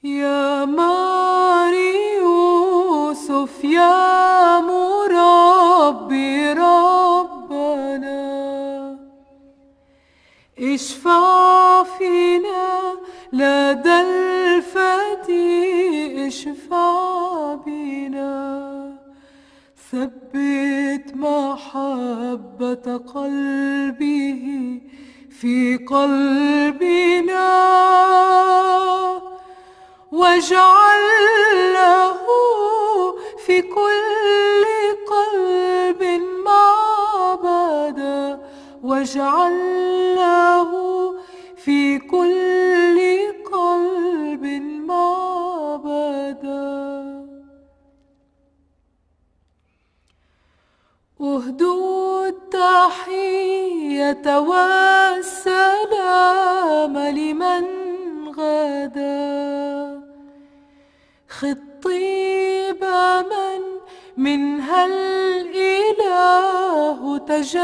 يا ماري يوسف يا مربي ربنا، اشفع فينا لدى الفتي، اشفع بنا، ثبت محبة قلبه في قلبنا، واجعل له في كل قلب معبدا، واجعل له في كل قلب معبدا. أهدوا التحية والسلام لمن غدا، خطيب منها الإله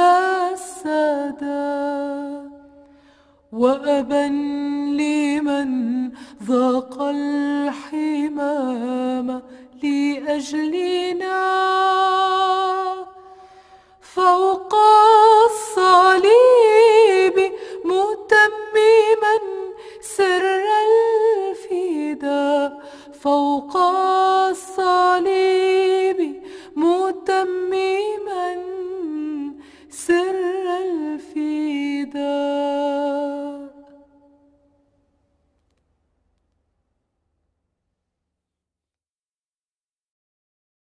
تجسدا، وأبا لمن ذاق الحمام لأجلنا،